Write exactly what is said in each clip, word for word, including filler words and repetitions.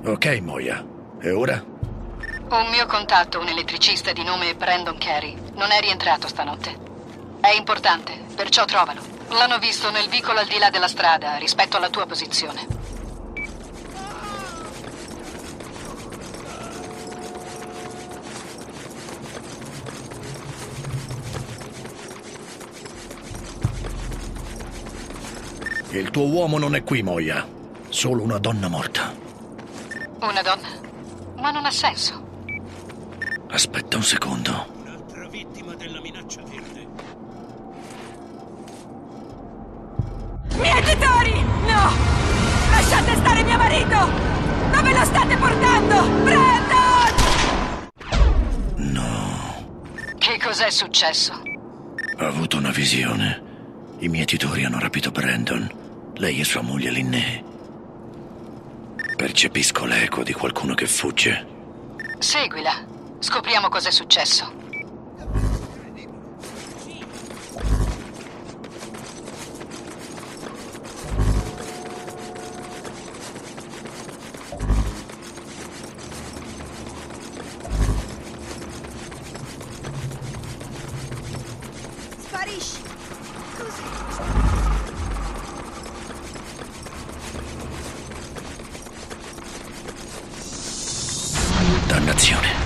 Ok, Moya. E ora? Un mio contatto, un elettricista di nome Brandon Carey, non è rientrato stanotte. È importante, perciò trovalo. L'hanno visto nel vicolo al di là della strada, rispetto alla tua posizione. Il tuo uomo non è qui, Moya. Solo una donna morta. Una donna? Ma non ha senso. Aspetta un secondo. Un'altra vittima della minaccia verde. Mietitori! No! Lasciate stare mio marito! Dove lo state portando? Brandon! No. Che cos'è successo? Ho avuto una visione. I mietitori hanno rapito Brandon. Lei e sua moglie Linnea. Percepisco l'eco di qualcuno che fugge. Seguila. Scopriamo cos'è successo. Sparisci! Così. Dannazione.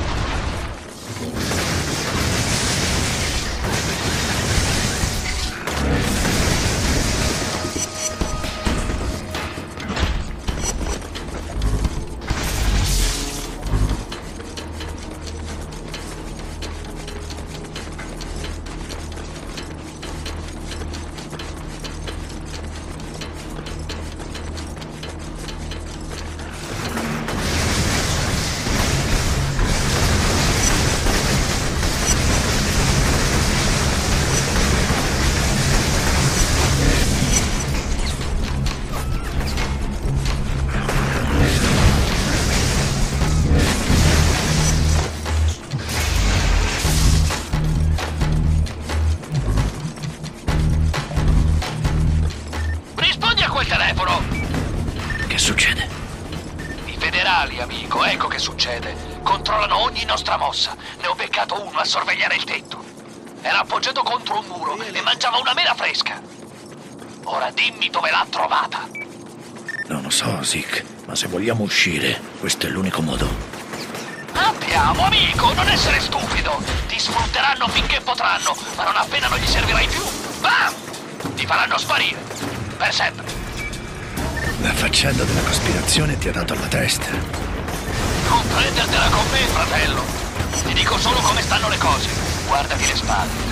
Che succede? I federali, amico, ecco che succede. Controllano ogni nostra mossa. Ne ho beccato uno a sorvegliare il tetto. Era appoggiato contro un muro e mangiava una mela fresca. Ora dimmi dove l'ha trovata. Non lo so, Zeke, ma se vogliamo uscire, questo è l'unico modo. Andiamo, amico, non essere stupido. Ti sfrutteranno finché potranno, ma non appena non gli servirai più, bam! Ti faranno sparire. Per sempre. La faccenda della cospirazione ti ha dato alla testa. Non prendertela con me, fratello. Ti dico solo come stanno le cose. Guardati le spalle.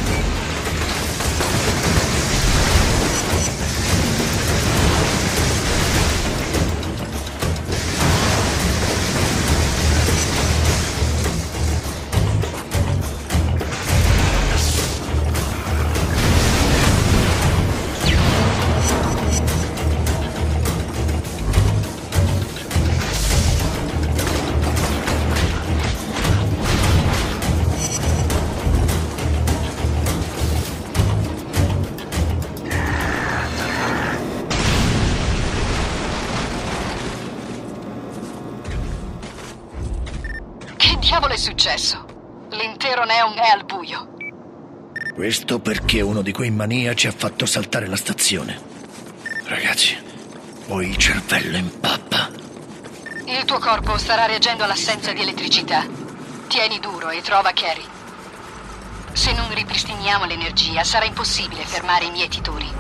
Che diavolo è successo? L'intero Neon è al buio. Questo perché uno di quei maniaci ha fatto saltare la stazione. Ragazzi, ho il cervello in pappa. Il tuo corpo starà reagendo all'assenza di elettricità. Tieni duro e trova Carey. Se non ripristiniamo l'energia, sarà impossibile fermare i mietitori.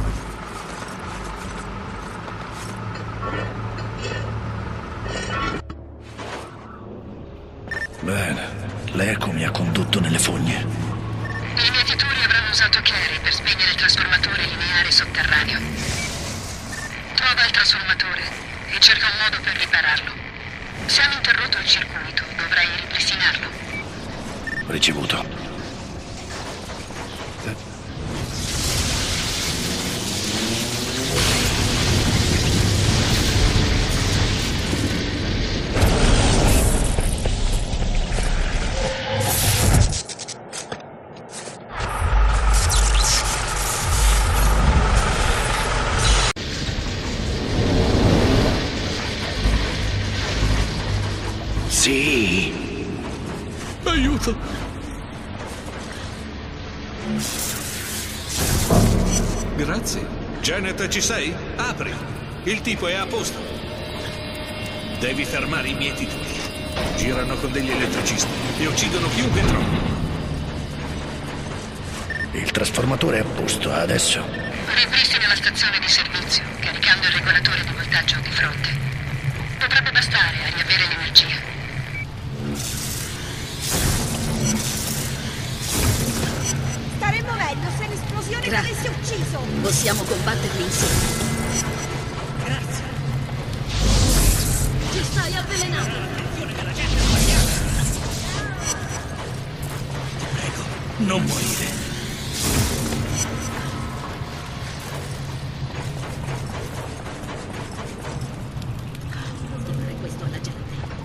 Bene, l'eco mi ha condotto nelle fogne. I mietitori avranno usato Carey per spegnere il trasformatore lineare sotterraneo. Trova il trasformatore e cerca un modo per ripararlo. Se hanno interrotto il circuito, dovrai ripristinarlo. Ricevuto. Sì. Aiuto. Grazie. Janet, ci sei? Apri. Il tipo è a posto. Devi fermare i mietitori. Girano con degli elettricisti e uccidono chiunque trovano. Il trasformatore è a posto, adesso. Ripristina la stazione di servizio, caricando il regolatore di voltaggio di fronte. Potrebbe bastare a riavere l'energia. Staremmo meglio se l'esplosione mi avesse ucciso! Possiamo combatterli insieme. Grazie. Ti stai avvelenando! Ti prego, non morire. Non fare questo alla gente.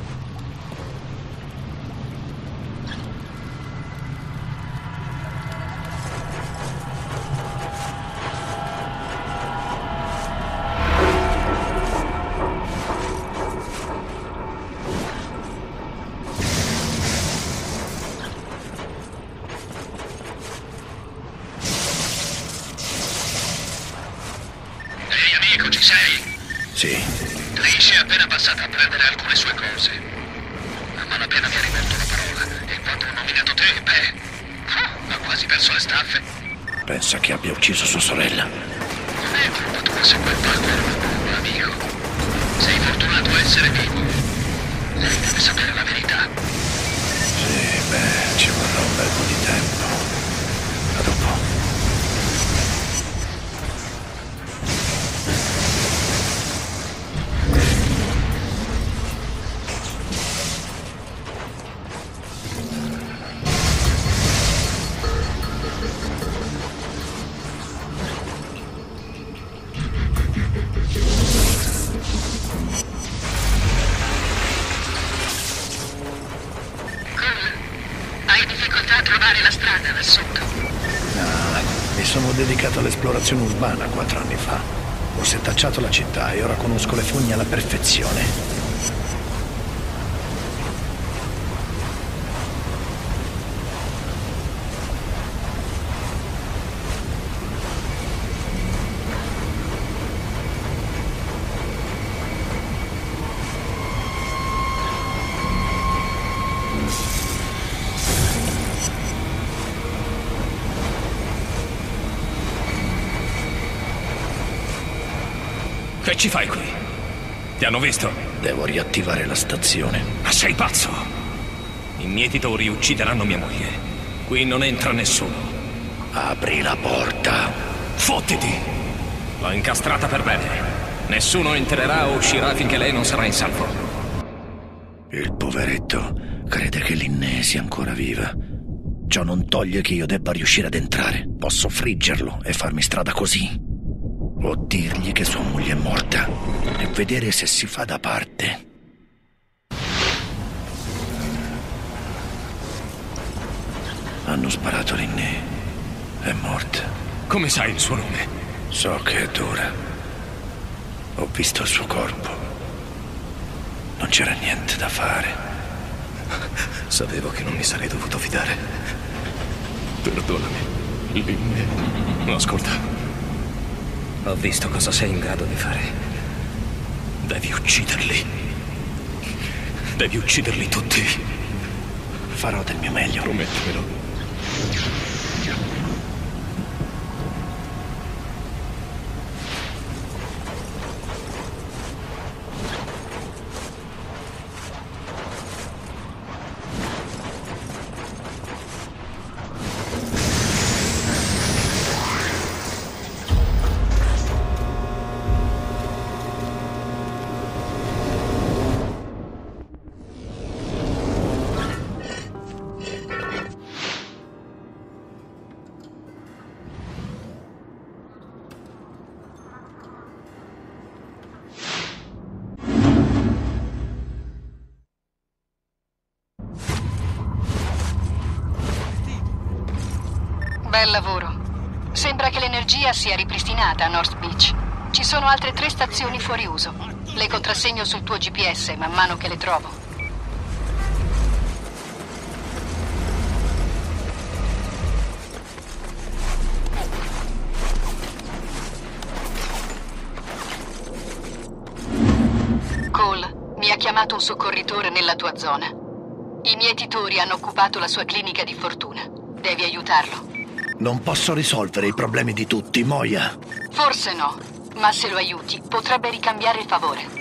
Ehi amico, ci sei? Sì. Trish è appena passata a prendere alcune sue cose. A mano appena mi ha rivolto la parola e quando ho nominato te, beh, ha quasi perso le staffe. Pensa che abbia ucciso sua sorella. Non è colpa tua se quel palco era un amico. Sei fortunato a essere vivo. Lei deve sapere la verità. Sì, beh, ci vorrà un bel po' di tempo. A dopo. Hai difficoltà a trovare la strada da sotto? Ah, mi sono dedicato all'esplorazione urbana quattro anni fa. Ho setacciato la città e ora conosco le fogne alla perfezione. Che ci fai qui? Ti hanno visto? Devo riattivare la stazione. Ma sei pazzo? I mietitori uccideranno mia moglie. Qui non entra nessuno. Apri la porta. Fottiti! L'ho incastrata per bene. Nessuno entrerà o uscirà finché lei non sarà in salvo. Il poveretto crede che Linné sia ancora viva. Ciò non toglie che io debba riuscire ad entrare. Posso friggerlo e farmi strada così. O dirgli che sua moglie è morta e vedere se si fa da parte. Hanno sparato a Linné. È morta. Come sai il suo nome? So che è dura. Ho visto il suo corpo. Non c'era niente da fare. Sapevo che non mi sarei dovuto fidare. Perdonami, Linné. Ascolta. Ho visto cosa sei in grado di fare. Devi ucciderli. Devi ucciderli tutti. Farò del mio meglio. Promettimelo. Bel lavoro. Sembra che l'energia sia ripristinata a North Beach. Ci sono altre tre stazioni fuori uso. Le contrassegno sul tuo G P S man mano che le trovo. chiamato un soccorritore nella tua zona. I mietitori hanno occupato la sua clinica di fortuna. Devi aiutarlo. Non posso risolvere i problemi di tutti, Moya. Forse no, ma se lo aiuti potrebbe ricambiare il favore.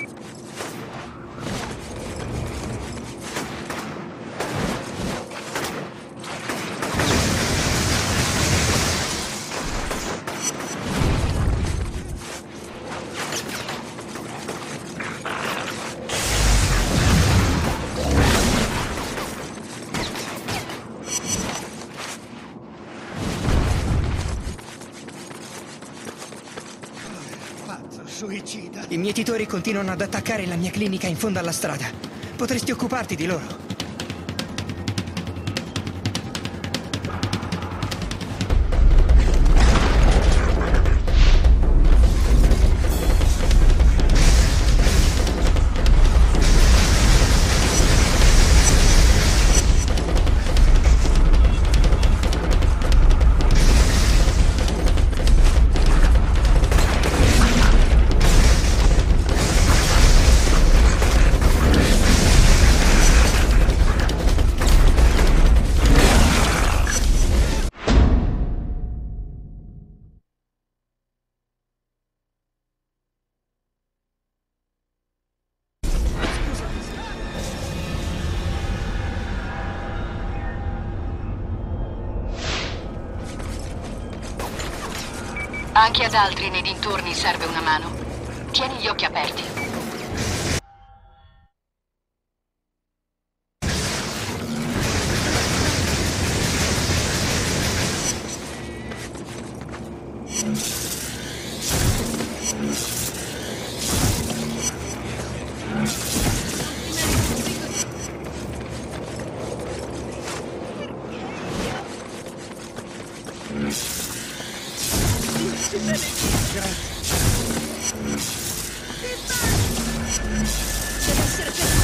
Suicida. I mietitori continuano ad attaccare la mia clinica in fondo alla strada. Potresti occuparti di loro. Anche ad altri nei dintorni serve una mano. Tieni gli occhi aperti. Deve essere per